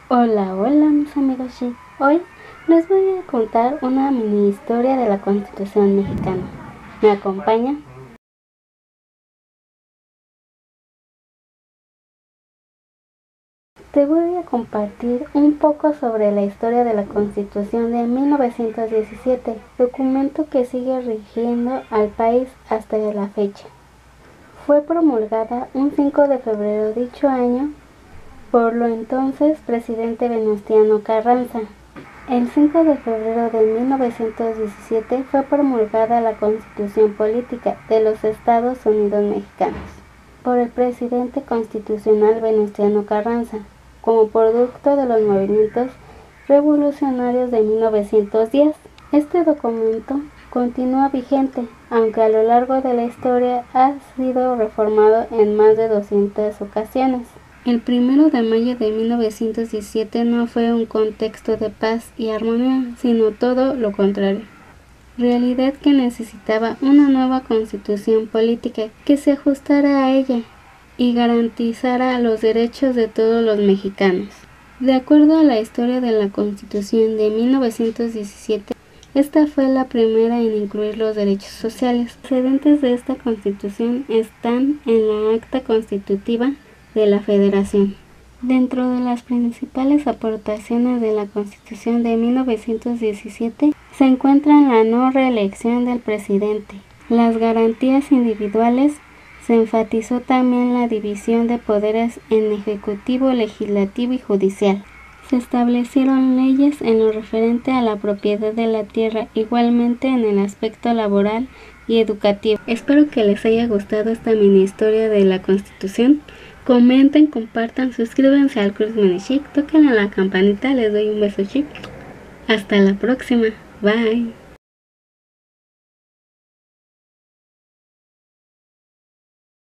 Hola, hola mis amigos chic. Hoy les voy a contar una mini historia de la Constitución mexicana. ¿Me acompaña? Te voy a compartir un poco sobre la historia de la Constitución de 1917, documento que sigue rigiendo al país hasta la fecha. Fue promulgada un 5 de febrero de dicho año por lo entonces presidente Venustiano Carranza. El 5 de febrero de 1917 fue promulgada la Constitución Política de los Estados Unidos Mexicanos por el presidente constitucional Venustiano Carranza, como producto de los movimientos revolucionarios de 1910. Este documento continúa vigente, aunque a lo largo de la historia ha sido reformado en más de 200 ocasiones. El 1 de mayo de 1917 no fue un contexto de paz y armonía, sino todo lo contrario. Realidad que necesitaba una nueva constitución política que se ajustara a ella y garantizara los derechos de todos los mexicanos. De acuerdo a la historia de la Constitución de 1917, esta fue la primera en incluir los derechos sociales. Los antecedentes de esta Constitución están en la Acta Constitutiva de la Federación. Dentro de las principales aportaciones de la Constitución de 1917 se encuentran la no reelección del presidente, las garantías individuales. Se enfatizó también la división de poderes en ejecutivo, legislativo y judicial. Se establecieron leyes en lo referente a la propiedad de la tierra, igualmente en el aspecto laboral y educativo. Espero que les haya gustado esta mini historia de la Constitución. Comenten, compartan, suscríbanse al Cruz Mini Chic, toquen a la campanita, les doy un beso chic. Hasta la próxima, bye.